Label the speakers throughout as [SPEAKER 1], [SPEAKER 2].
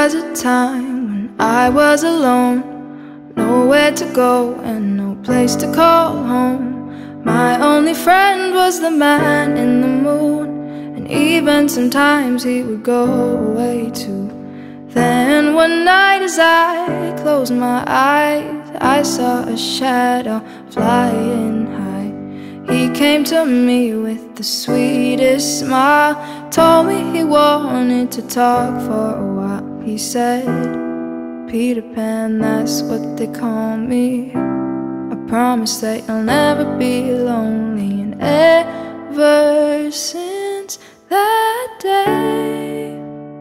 [SPEAKER 1] was a time when I was alone, nowhere to go and no place to call home. My only friend was the man in the moon, and even sometimes he would go away too. Then one night as I closed my eyes, I saw a shadow flying high. He came to me with the sweetest smile, told me he wanted to talk for a while. He said, "Peter Pan, that's what they call me. I promise that you'll never be lonely." And ever since that day,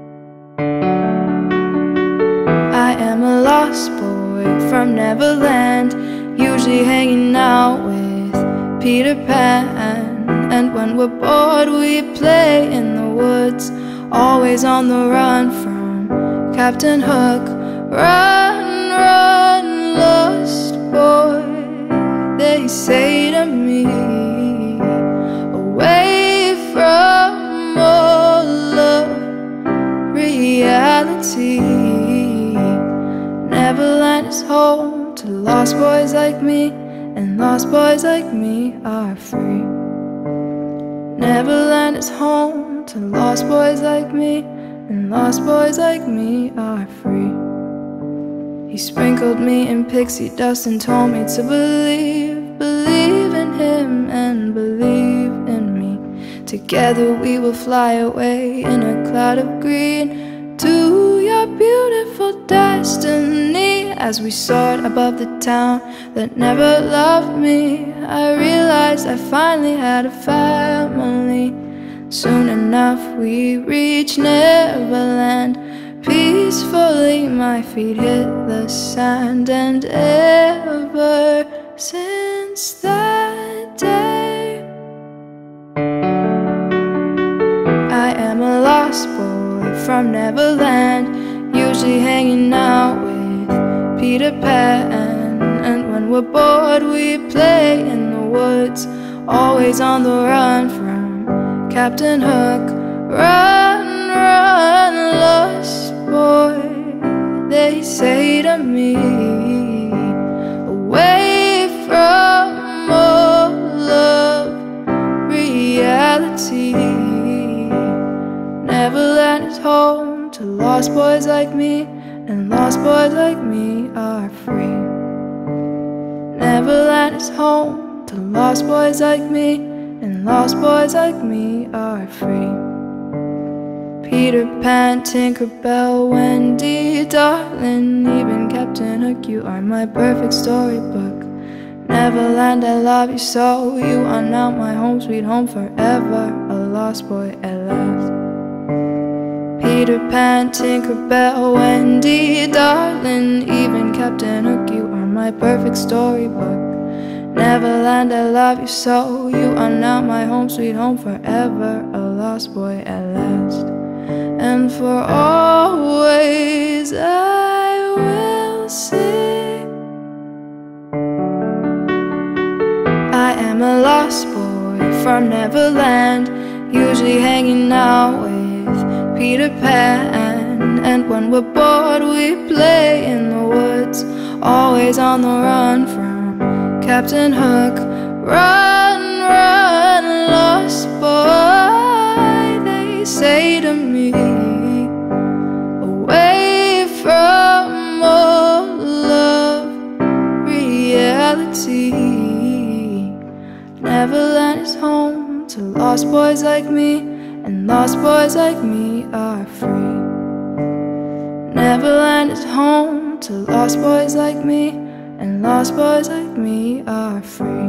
[SPEAKER 1] I am a lost boy from Neverland, usually hanging out with Peter Pan. And when we're bored we play in the woods, always on the run from Captain Hook. Run, run, lost boy, they say to me, away from all of reality. Neverland is home to lost boys like me, and lost boys like me are free. Neverland is home to lost boys like me, and lost boys like me are free. He sprinkled me in pixie dust and told me to believe, believe in him and believe in me. Together we will fly away in a cloud of green to your beautiful destiny. As we soared above the town that never loved me, I realized I finally had a family. Soon enough we reached Neverland. Peacefully my feet hit the sand, and ever since that day, I am a lost boy from Neverland, usually hanging out with Peter Pan. And when we're bored we play in the woods, always on the run from Captain Hook. Run, run, lost boy, they say to me, away from all of reality. Neverland is home to lost boys like me, and lost boys like me are free. Neverland is home to lost boys like me, and lost boys like me are free. Peter Pan, Tinkerbell, Wendy, darling, even Captain Hook, you are my perfect storybook. Neverland, I love you so, you are now my home sweet home forever, a lost boy at last. Peter Pan, Tinkerbell, Wendy, darling, even Captain Hook, you are my perfect storybook. Neverland, I love you so, you are now my home sweet home forever, a lost boy at last. And for always I will sing, I am a lost boy from Neverland, usually hanging out with Peter Pan. And when we're bored we play in the woods, always on the run from Captain Hook. Run, run, lost boy, they say to me, away from all of reality. Neverland is home to lost boys like me, and lost boys like me are free. Neverland is home to lost boys like me, and lost boys like me are free.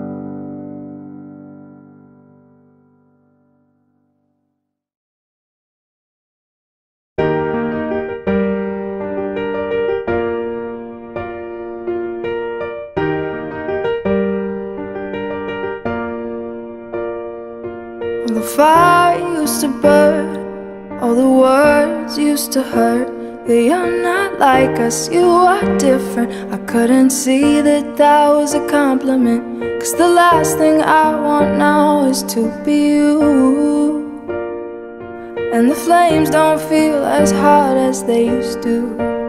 [SPEAKER 1] The fire used to burn, all the words used to hurt. Yeah, you're not like us, you are different. I couldn't see that that was a compliment, 'cause the last thing I want now is to be you. and the flames don't feel as hot as they used to.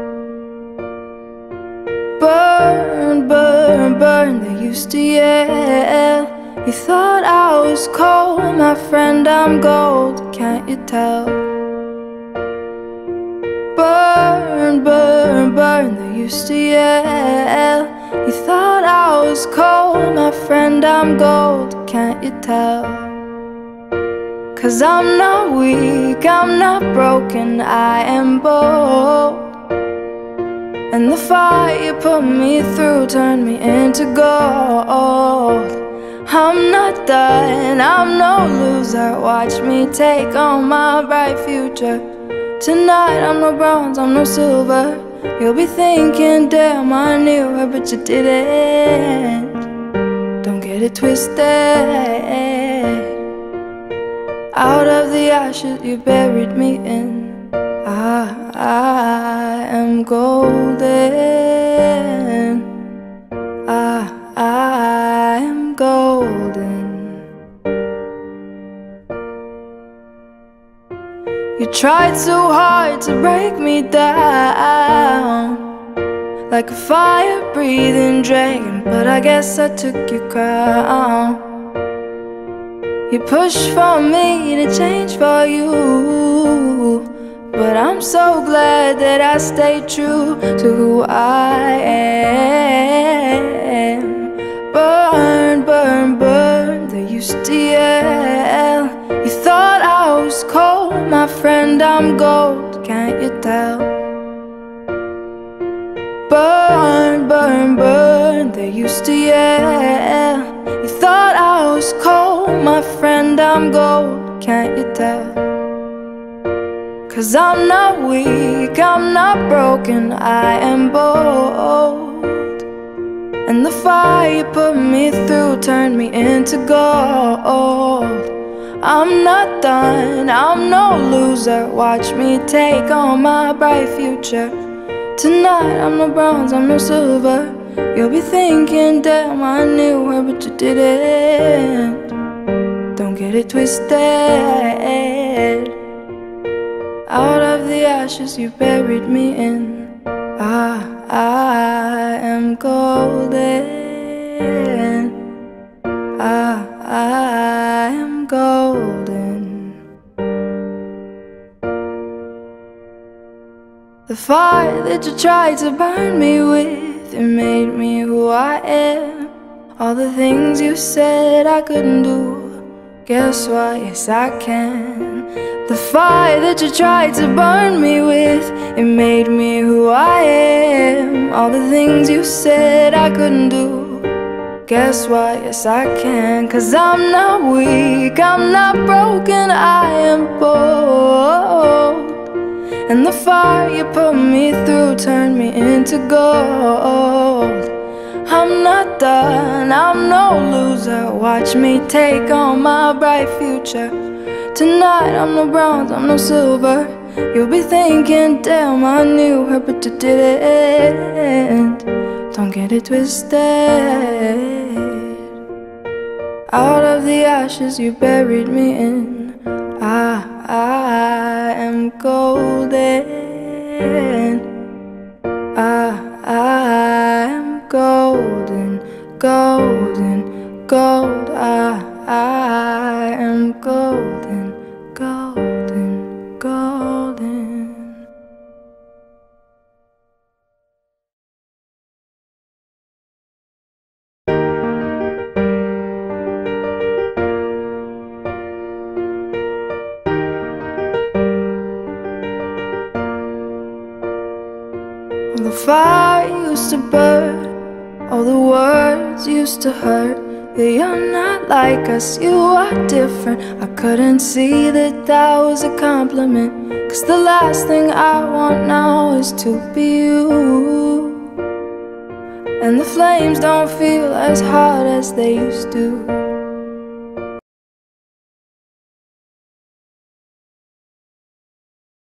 [SPEAKER 1] Burn, burn, burn, they used to yell. You thought I was cold, my friend, I'm gold, can't you tell? Burn, burn, burn, they used to yell. You thought I was cold, my friend, I'm gold, can't you tell? 'Cause I'm not weak, I'm not broken, I am bold. And the fire you put me through turned me into gold. I'm not done, I'm no loser, watch me take on my bright future. Tonight I'm no bronze, I'm no silver. You'll be thinking, damn, I knew her, but you didn't. Don't get it twisted. Out of the ashes you buried me in, I am golden. I am golden. You tried so hard to break me down, like a fire-breathing dragon, but I guess I took your crown. You pushed for me to change for you, but I'm so glad that I stayed true to who I am. Burn, burn, burn, they used to yell. You thought I was cold, my friend, I'm gold, can't you tell? Burn, burn, burn, they used to yell. You thought I was cold, my friend, I'm gold, can't you tell? 'Cause I'm not weak, I'm not broken, I am bold. And the fire you put me through turned me into gold. I'm not done, I'm no loser, watch me take on my bright future. Tonight I'm no bronze, I'm no silver. You'll be thinking, damn, I knew her, but you didn't. Don't get it twisted. Out of the ashes you buried me in, I am golden. I am golden. The fire that you tried to burn me with, it made me who I am. All the things you said I couldn't do, guess what, yes I can. The fire that you tried to burn me with, it made me who I am. All the things you said I couldn't do, guess what, yes I can. 'Cause I'm not weak, I'm not broken, I am bold. And the fire you put me through turned me into gold. I'm not done, I'm no loser, watch me take on my bright future. Tonight I'm no bronze, I'm no silver. You'll be thinking, damn, I knew her, but you didn't. Don't get it twisted. Out of the ashes you buried me in, I am golden. I am golden, golden, gold. I am golden, golden, golden. The fire used to burn, all the words used to hurt. Yeah, you're not like us, you are different. I couldn't see that that was a compliment, 'cause the last thing I want now is to be you. And the flames don't feel as hot as they used to.